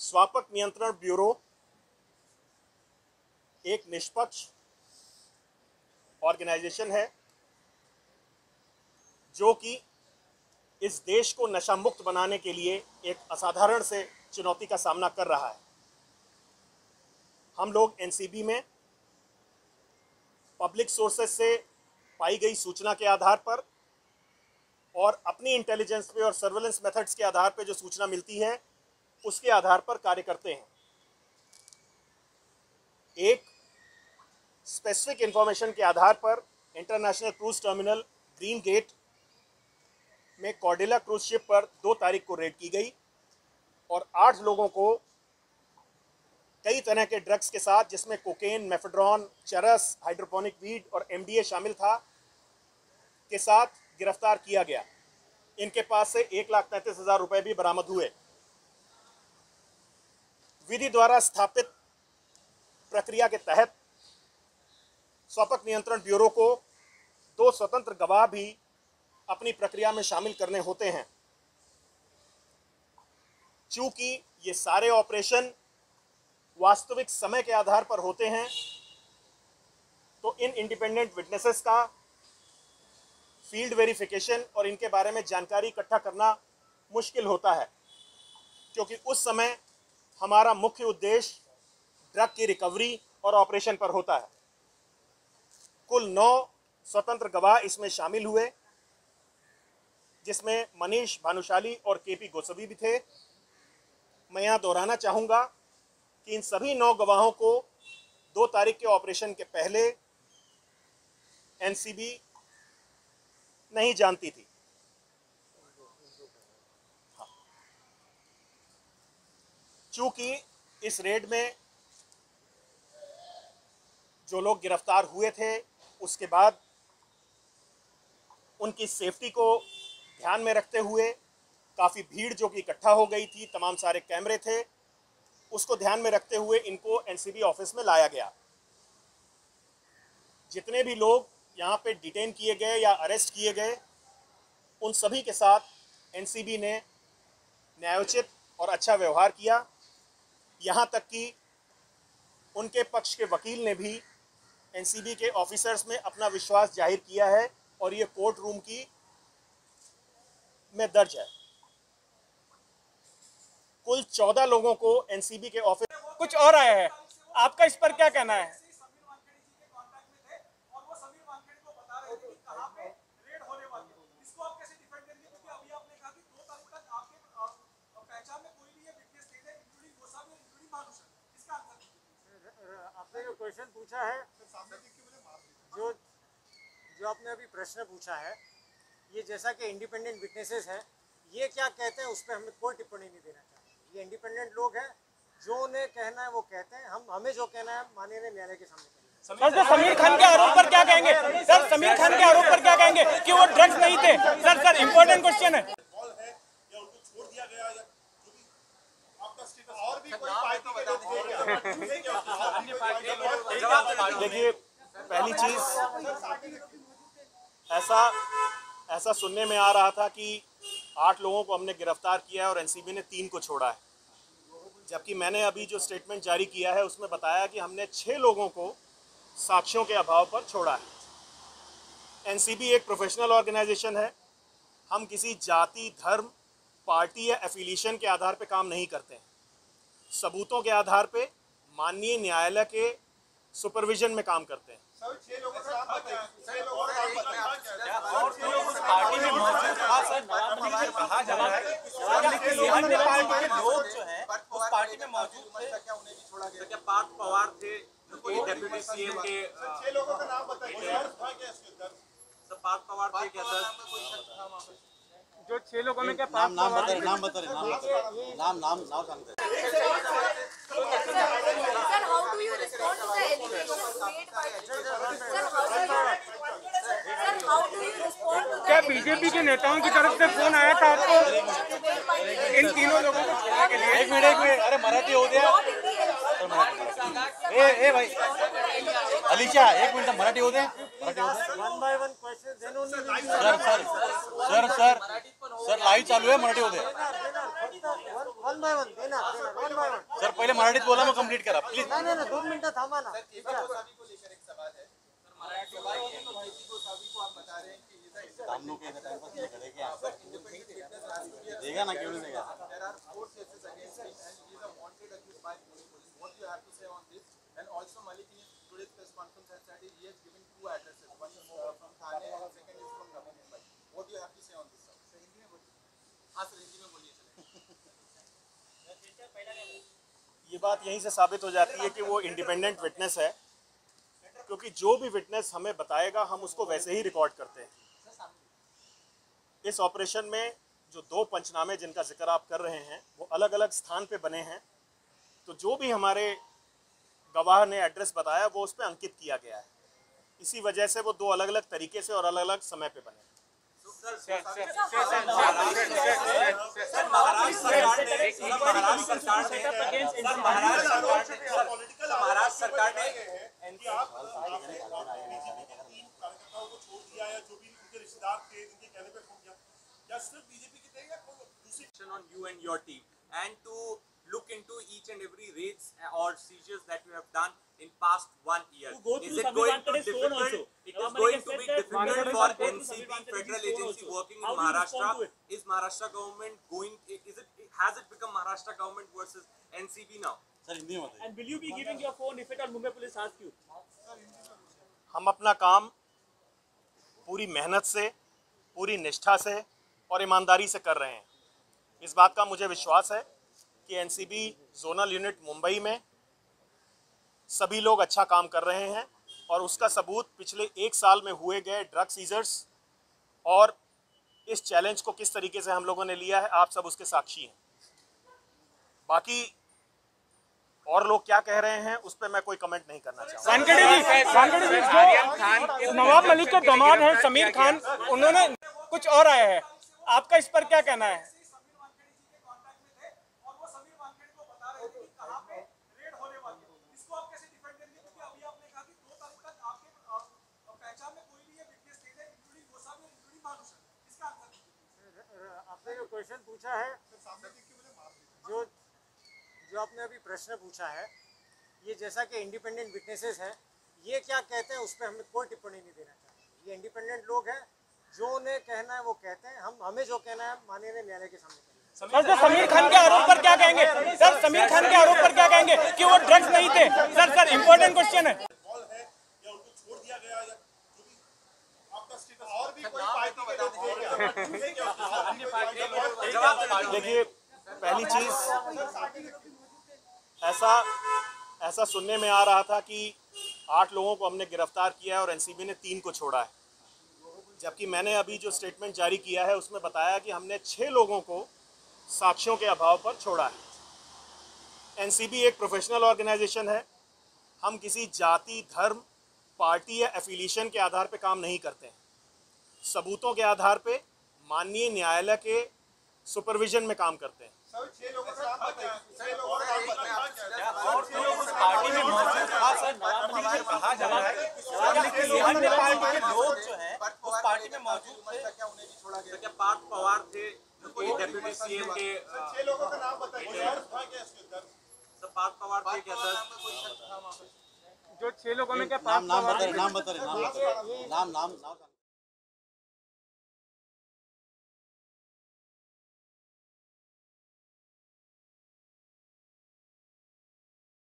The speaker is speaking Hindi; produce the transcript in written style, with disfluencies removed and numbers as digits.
स्वापक नियंत्रण ब्यूरो एक निष्पक्ष ऑर्गेनाइजेशन है जो कि इस देश को नशा मुक्त बनाने के लिए एक असाधारण से चुनौती का सामना कर रहा है। हम लोग एनसीबी में पब्लिक सोर्सेस से पाई गई सूचना के आधार पर और अपनी इंटेलिजेंस पे और सर्वेलेंस मेथड्स के आधार पे जो सूचना मिलती है उसके आधार पर कार्य करते हैं। एक स्पेसिफिक इंफॉर्मेशन के आधार पर international cruise terminal green gate में कॉर्डेला क्रूज शिप पर 2 तारीख को रेड की गई और 8 लोगों को कई तरह के ड्रग्स के साथ, जिसमें कोकेन, मेफेड्रॉन, चरस, हाइड्रोपोनिक वीड और एमडीए शामिल था, के साथ गिरफ्तार किया गया। इनके पास से 1,33,000 रुपए भी बरामद हुए। विधि द्वारा स्थापित प्रक्रिया के तहत स्वापक नियंत्रण ब्यूरो को 2 स्वतंत्र गवाह भी अपनी प्रक्रिया में शामिल करने होते हैं। चूंकि ये सारे ऑपरेशन वास्तविक समय के आधार पर होते हैं, तो इन इंडिपेंडेंट विटनेसेस का फील्ड वेरिफिकेशन और इनके बारे में जानकारी इकट्ठा करना मुश्किल होता है, क्योंकि उस समय हमारा मुख्य उद्देश्य ड्रग की रिकवरी और ऑपरेशन पर होता है। कुल 9 स्वतंत्र गवाह इसमें शामिल हुए, जिसमें मनीष भानुशाली और केपी गोस्वामी भी थे। मैं यहाँ दोहराना चाहूँगा कि इन सभी 9 गवाहों को 2 तारीख के ऑपरेशन के पहले एनसीबी नहीं जानती थी। चूंकि इस रेड में जो लोग गिरफ्तार हुए थे, उसके बाद उनकी सेफ्टी को ध्यान में रखते हुए काफ़ी भीड़ जो कि इकट्ठा हो गई थी, तमाम सारे कैमरे थे, उसको ध्यान में रखते हुए इनको एनसीबी ऑफिस में लाया गया। जितने भी लोग यहाँ पे डिटेन किए गए या अरेस्ट किए गए, उन सभी के साथ एनसीबी ने न्यायोचित और अच्छा व्यवहार किया। यहाँ तक कि उनके पक्ष के वकील ने भी एनसीबी के ऑफिसर्स में अपना विश्वास जाहिर किया है और ये कोर्ट रूम की में दर्ज है। कुल 14 लोगों को एनसीबी के ऑफिस कुछ और आया है, आपका इस पर क्या कहना है? आपने जो क्वेश्चन पूछा है, जो आपने अभी प्रश्न पूछा है, ये जैसा कि इंडिपेंडेंट विटनेसेस है, ये क्या कहते हैं उस पर हमें कोई टिप्पणी नहीं देना चाहिए। ये इंडिपेंडेंट लोग हैं, जो उन्हें कहना है वो कहते हैं। हमें जो कहना है माननीय न्यायालय के सामने कहेंगे। सर, समीर खान के आरोप पर क्या कहेंगे? सर, समीर खान के आरोप पर क्या कहेंगे कि वो ड्रग्स नहीं थे? सर इम्पोर्टेंट क्वेश्चन है। देखिए, पहली चीज ऐसा सुनने में आ रहा था कि 8 लोगों को हमने गिरफ्तार किया है और एनसीबी ने 3 को छोड़ा है, जबकि मैंने अभी जो स्टेटमेंट जारी किया है उसमें बताया कि हमने 6 लोगों को साक्ष्यों के अभाव पर छोड़ा है। एनसीबी एक प्रोफेशनल ऑर्गेनाइजेशन है। हम किसी जाति, धर्म, पार्टी या एफिलिएशन के आधार पर काम नहीं करते हैं। सबूतों के आधार पे माननीय न्यायालय के सुपरविजन में काम करते हैं। पार्थ पवार थे, डेप्यूटी सीएम के 6 लोगों का नाम बताइए। पार्थ पवार थे क्या सर? जो 6 लोगों में क्या नाम बता नाम सांगते। Sir, how do you respond to the allegations made by क्या बीजेपी के नेताओं की तरफ से फोन आया था आपको इन तीनों लोगों को छोड़ने के लिए? एक मिनट, अरे मराठी हो गया। ए भाई अलीशा, एक मिनट, मराठी हो दे। One by one question then only. Sir live चालू आहे, मराठी हो दे। वन बाय वन देना वन बाय वन। सर पहिले मराठीत बोला मग कंप्लीट करा प्लीज. नहीं 2 मिनट थांबा ना. हम लोग टाइम पास नहीं करेंगे. देगा ना क्यों नहीं देगा. And also Malik in today's press conference has said he has given 2 addresses. One is from Thane and second is from Navi Mumbai. What do you have to say on this? Sir, Hindi में बोलिए. हाँ सर हिंदी में बोलिए चलें. ये बात यहीं से साबित हो जाती है कि वो इंडिपेंडेंट विटनेस है, क्योंकि जो भी विटनेस हमें बताएगा हम उसको वैसे ही रिकॉर्ड करते हैं. इस ऑपरेशन में जो 2 पंचनामे जिनका जिक्र आप कर रहे हैं वो अलग अलग स्थान पे बने हैं, तो जो भी हमारे गवाह ने एड्रेस बताया वो उस पर अंकित किया गया है. इसी वजह से वो 2 अलग अलग तरीके से और अलग अलग समय पे बने. महाराष्ट्र सरकार ने on you and your team and to look into each and every raids or seizures that you have done in past 1 year. Is it going to difficult? It is going to be difficult for NCB federal agency working in Maharashtra. Is Maharashtra government going? Has it become Maharashtra government versus NCB now? Sir Hindi में बताइए. And will you be giving your phone if at all Mumbai police ask you? हम अपना काम पूरी मेहनत से, पूरी निष्ठा से और ईमानदारी से कर रहे हैं. इस बात का मुझे विश्वास है कि एनसीबी जोनल यूनिट मुंबई में सभी लोग अच्छा काम कर रहे हैं और उसका सबूत पिछले 1 साल में हुए गए ड्रग सीजर्स और इस चैलेंज को किस तरीके से हम लोगों ने लिया है, आप सब उसके साक्षी हैं. बाकी और लोग क्या कह रहे हैं उस पर मैं कोई कमेंट नहीं करना चाहूँगा. जो नवाब मलिक के दामाद हैं समीर खान, उन्होंने कुछ और आया है, आपका इस पर क्या कहना है? आपने जो क्वेश्चन पूछा है, जो आपने अभी प्रश्न पूछा है, ये जैसा कि इंडिपेंडेंट विटनेसेस हैं, ये क्या कहते हैं उस पर हमें कोई टिप्पणी नहीं देना चाहिए. ये इंडिपेंडेंट लोग हैं, जो उन्हें कहना है वो कहते हैं. हमें जो कहना है माननीय न्यायालय के सामने करेंगे. सर समीर खान के आरोप पर क्या कहेंगे? सर समीर खान के आरोप पर क्या कहेंगे कि वो ड्रग्स नहीं थे? सर इम्पोर्टेंट क्वेश्चन है. देखिए, पहली चीज ऐसा सुनने में आ रहा था कि 8 लोगों को हमने गिरफ्तार किया है और एनसीबी ने 3 को छोड़ा है, जबकि मैंने अभी जो स्टेटमेंट जारी किया है उसमें बताया कि हमने 6 लोगों को साक्ष्यों के अभाव पर छोड़ा है. एनसीबी एक प्रोफेशनल ऑर्गेनाइजेशन है. हम किसी जाति, धर्म, पार्टी या एफिलिएशन के आधार पर काम नहीं करते हैं. सबूतों के आधार पे माननीय न्यायालय के सुपरविजन में काम करते हैं. पार्टी में मौजूद कहा जा रहा है अन्य पार्टी के लोग जो हैं उस पार्टी में मौजूद थे. क्या पार्थ पवार थे जो डेप्यूटी सीएम के 6 लोगों का नाम बताइए. सर पार्थ पवार थे क्या सर? जो 6 लोगों में क्या नाम बता रहे नाम